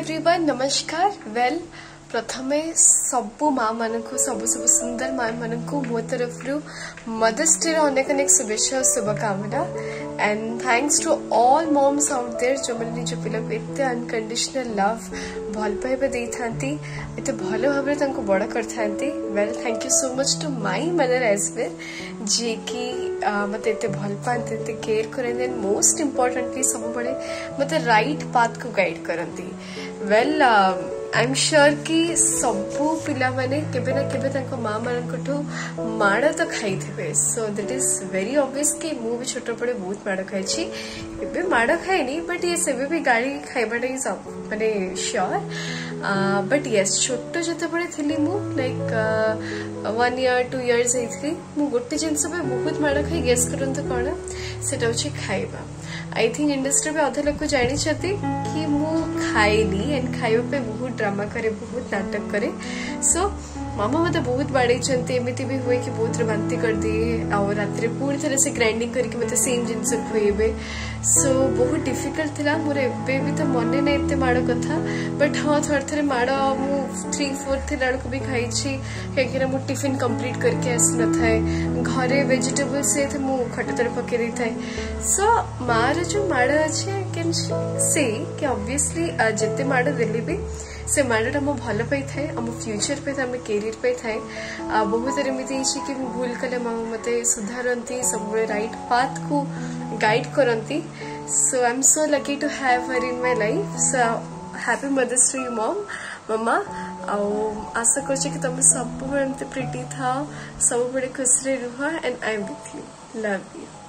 Everyone नमस्कार well प्रथमे सबु माँ मान को सबु सुंदर माँ मान को मो तरफ मदर्स डे अनेक अनेक शुभेच्छा और शुभकामना and thanks to all moms out there जो मैंने निज पिला को एते अनकंडीशनल लव भल पाइबा दे थांती एते भलो भाबरे तांको बड़ कर थांती। Well thank you so much to my mother as well जे कि मते एते भल पाते एते केयर करन एंड मोस्ट इम्पोर्टेंटली सब बड़े मते राइट पाथ को गाइड करंती। वेल आई एम श्योर कि सबू पिला माने केबे ना केबे तांको माँ मानकठो माड़ तो खाई थे। So that is very obvious कि मु भी छोट पड़े बहुत माड़ खाई एबे माड़ खाएनी बट ये सेबे भी गाड़ी खाइबाटा ही सब माने श्योर बट यस छोट जते बड़े थिली मु लाइक 1 year 2 years एथली मु गोटे जिंस पे बहुत माड़ खाई गेस करंत कोन सेटा होची खाइबा। आई थिंक इंडस्ट्री में अधे लोग जानी चाहते कि मु खाएनी एंड खाइबा पे बहुत ड्रामा करे बहुत नाटक करे। सो मामा मत बहुत बाड़े एमती भी हुए कि बहुत बांति कर दिए और रात पुणी थे से ग्राइंडिंग करके मत सेम जिनस खुएबे। सो बहुत डिफिकल्ट था मोर एबे भी तो मन ना एत माड़ कथा बट हाँ थोड़े थे माड़ मु 3-4 थे को भी खाई कहीं मु टिफिन कंप्लीट करके आसी न था घरे वेजिटेबल्स से मु खटतर पके दी था। सो मार जो माड़ अच्छे आई कैन से कि ऑब्वियसली जिते माड़ देली भी से माड़टा मो भल पाई थाए आम फ्यूचर पे आम कैरियर पे थाए बहुत एमती कि भूल कले माँ मत सुधारती सब राइट पाथ को गाइड करती। So I am so lucky to have her in my life. So happy mothers day mom मम्मा आशा कर तुम सब एमती प्रिटी था सब बड़े खुश रुह and I am with you love you.